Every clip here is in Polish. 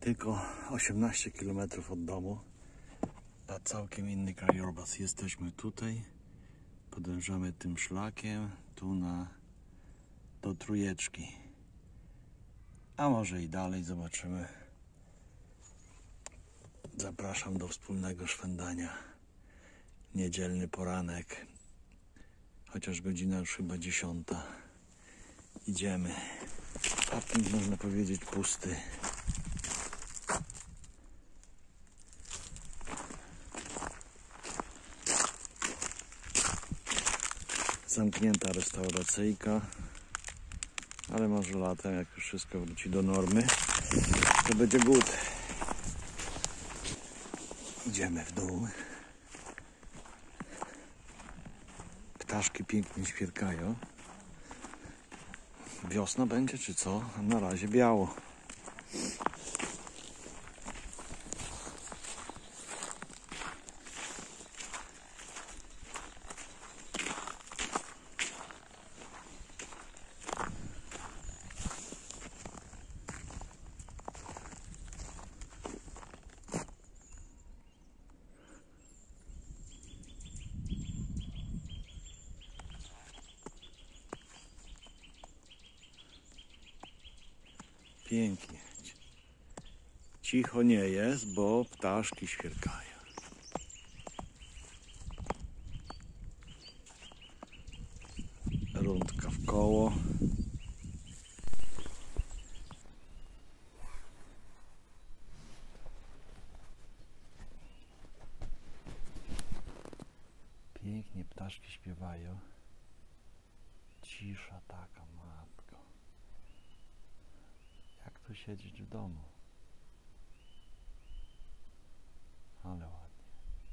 Tylko 18 km od domu, a całkiem inny krajobraz. Jesteśmy tutaj, podążamy tym szlakiem tu do Trójeczki, a może i dalej, zobaczymy. Zapraszam do wspólnego szwendania. Niedzielny poranek, chociaż godzina już chyba 10. Idziemy. Parking, można powiedzieć, pusty. Zamknięta restauracyjka, ale może latem, jak już wszystko wróci do normy, to będzie good. Idziemy w dół. Ptaszki pięknie świerkają. Wiosna będzie czy co? A na razie biało. Pięknie. Cicho nie jest, bo ptaszki świerkają. Rundka w koło. Pięknie ptaszki śpiewają. Cisza taka, matko. Jak tu siedzieć w domu? Ale ładnie.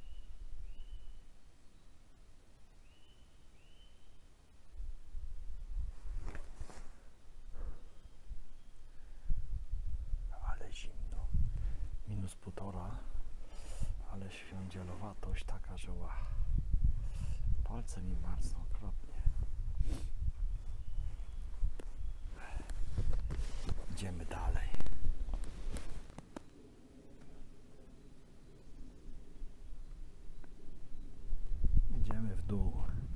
Ale zimno. -1,5, ale świądzielowatość taka, że palce mi marzną okropnie. Idziemy dalej. Idziemy w dół.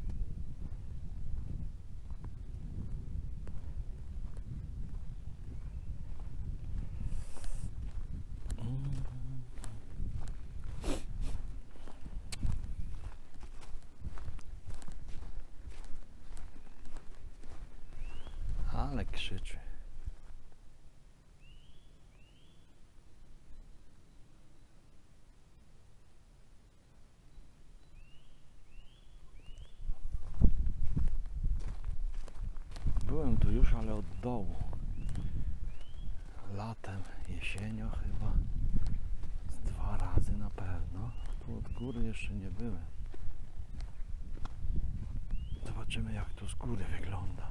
Ale krzyczy. Byłem tu już, ale od dołu. Latem, jesienią chyba. Z 2 razy na pewno. Tu od góry jeszcze nie byłem. Zobaczymy, jak to z góry wygląda.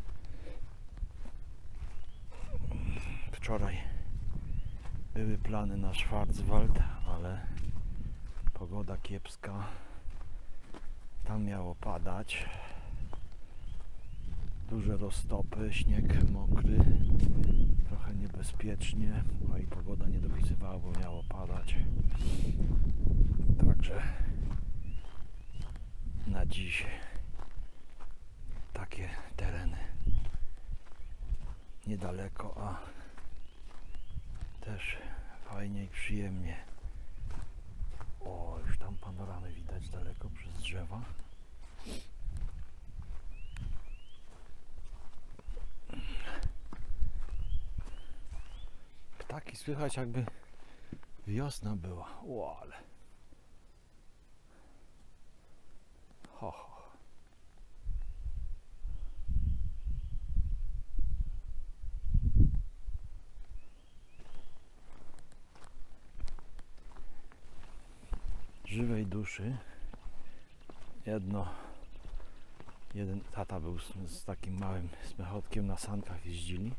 Wczoraj były plany na Schwarzwald, ale pogoda kiepska. Tam miało padać. Duże roztopy, śnieg mokry, trochę niebezpiecznie, no i pogoda nie dopisywała, bo miało padać. Także na dziś takie tereny. Niedaleko, a też fajnie i przyjemnie. O, już tam panoramy widać daleko przez drzewa. Ptaki słychać, jakby wiosna była. O, ale ho, ho. Żywej duszy. Jeden tata był z takim małym smechotkiem, na sankach jeździli.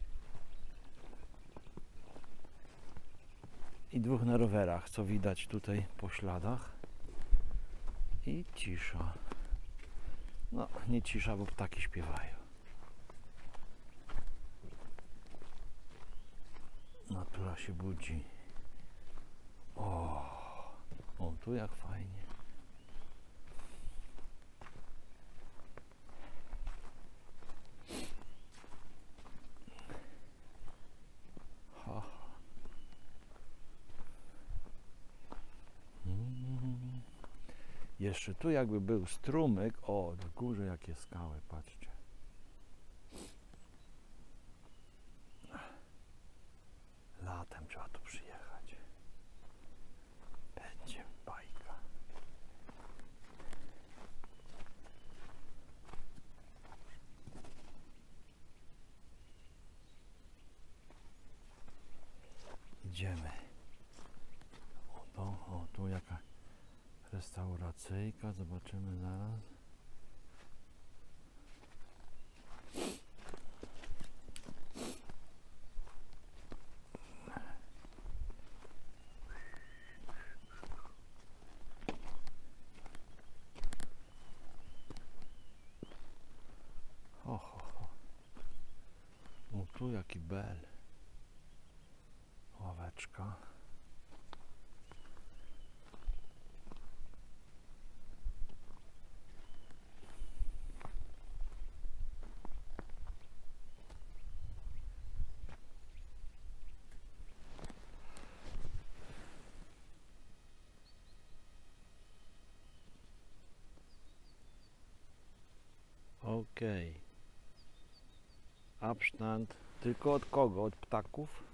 I 2 na rowerach, co widać tutaj po śladach. I cisza. No, nie cisza, bo ptaki śpiewają. Natura się budzi. O, tu jak fajnie. Jeszcze tu jakby był strumyk. O, w górze jakie skały, patrzcie. Latem trzeba tu przyjechać. Będzie bajka. Idziemy. O, tu jaka restauracyjka, zobaczymy zaraz. O, tu jaki bel. Ławeczka. Okej. Abstand. Tylko od kogo? Od ptaków?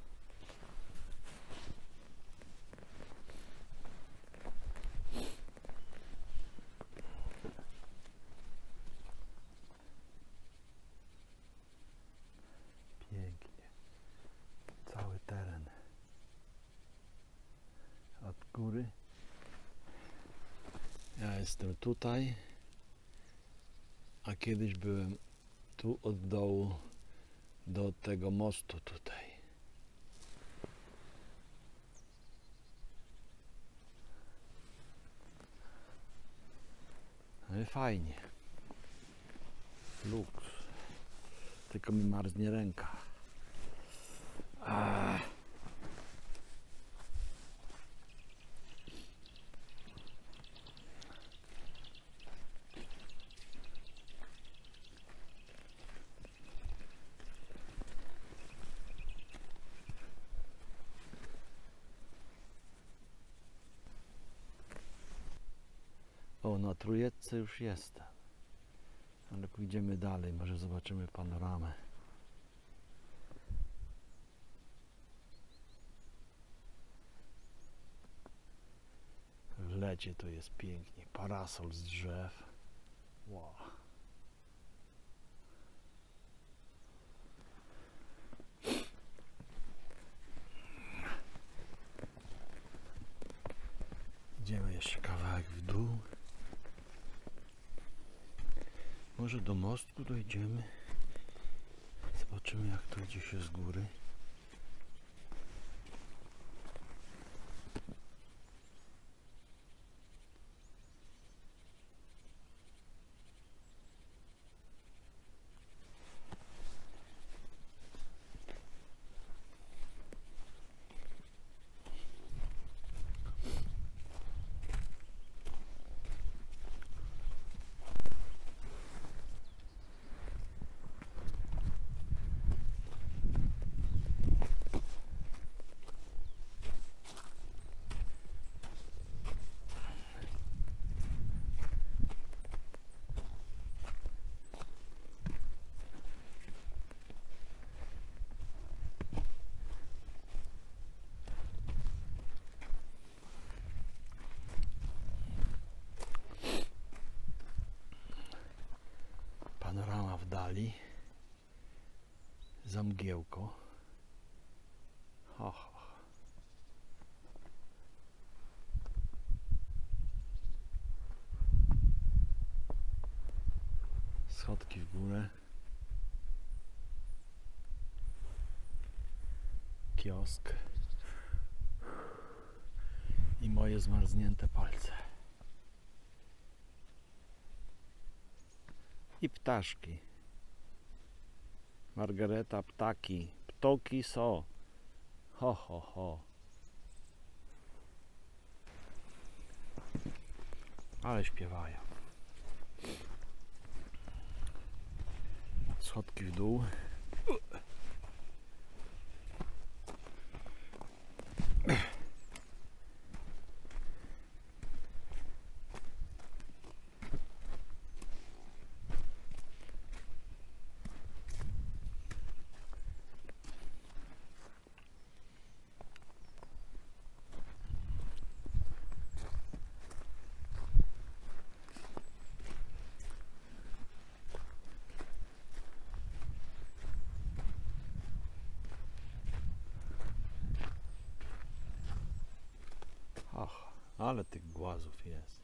Pięknie. Cały teren. Od góry. Ja jestem tutaj. A kiedyś byłem tu od dołu do tego mostu tutaj. No i fajnie. Luks. Tylko mi marznie ręka. O, na Trójecce już jestem. Ale pójdziemy dalej, może zobaczymy panoramę. W lecie to jest pięknie. Parasol z drzew. Wow. Idziemy jeszcze kawałek w dół. Może do mostku dojdziemy. Zobaczymy, jak to idzie się z góry. Panorama w dali. Za mgiełko. Schodki w górę. Kiosk. I moje zmarznięte palce. I ptaszki. Margareta, ptaki. Ptoki są. Ho, ho, ho. Ale śpiewają. Schodki w dół. Ach, ale tych głazów jest.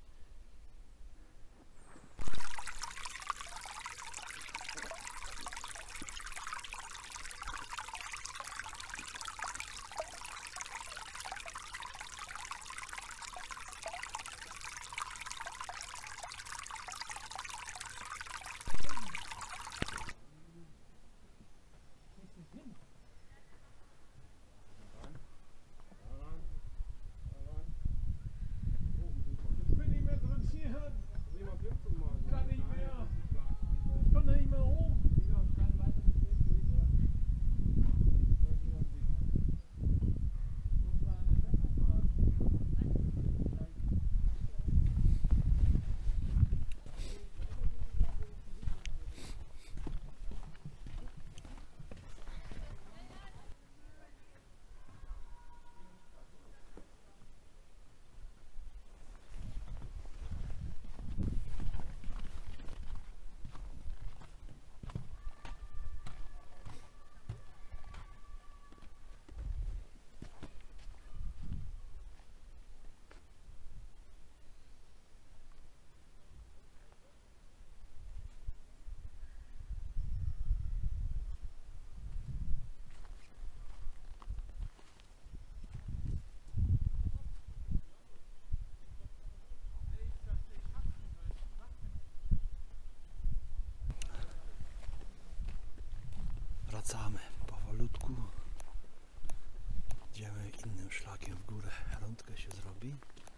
Wracamy powolutku. Idziemy innym szlakiem w górę. Rundkę się zrobi.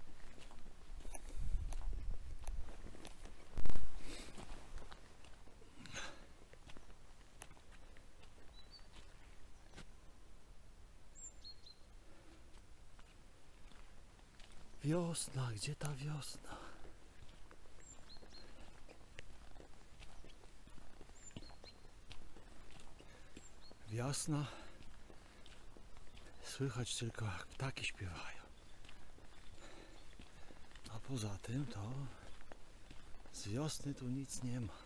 Wiosna, gdzie ta wiosna? Wiosna, słychać tylko jak ptaki śpiewają, a poza tym to z wiosny tu nic nie ma.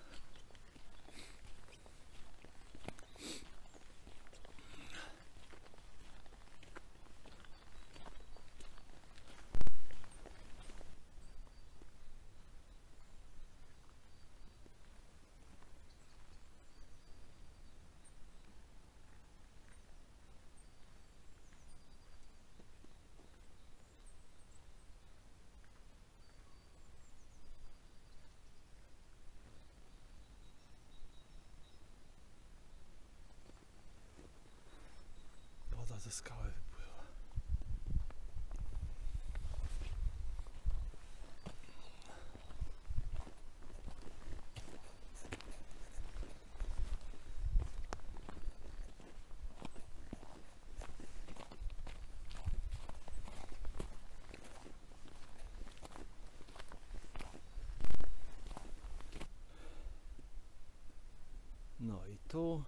Ze skały wypływa. No i tu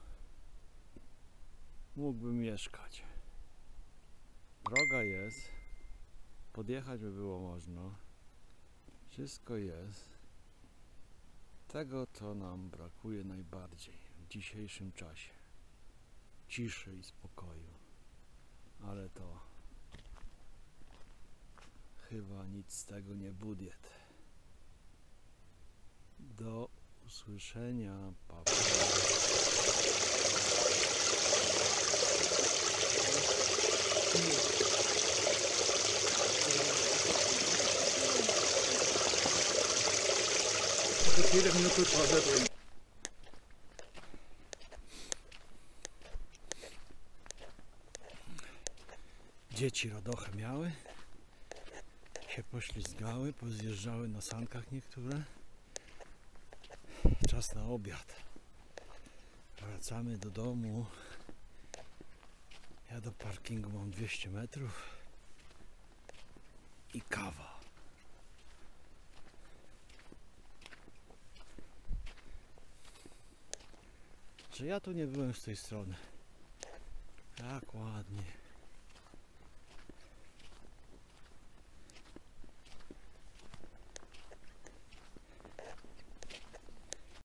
mógłbym mieszkać. Droga jest, podjechać by było można, wszystko jest. Tego to nam brakuje najbardziej w dzisiejszym czasie. Ciszy i spokoju, ale to chyba nic z tego nie będzie. Do usłyszenia, pa, pa. Jede Minute drin. Dzieci radochę miały, się poślizgały, pozjeżdżały na sankach niektóre. Czas na obiad. Wracamy do domu. Ja do parkingu mam 200 metrów i kawa. Że ja tu nie byłem z tej strony. Tak ładnie.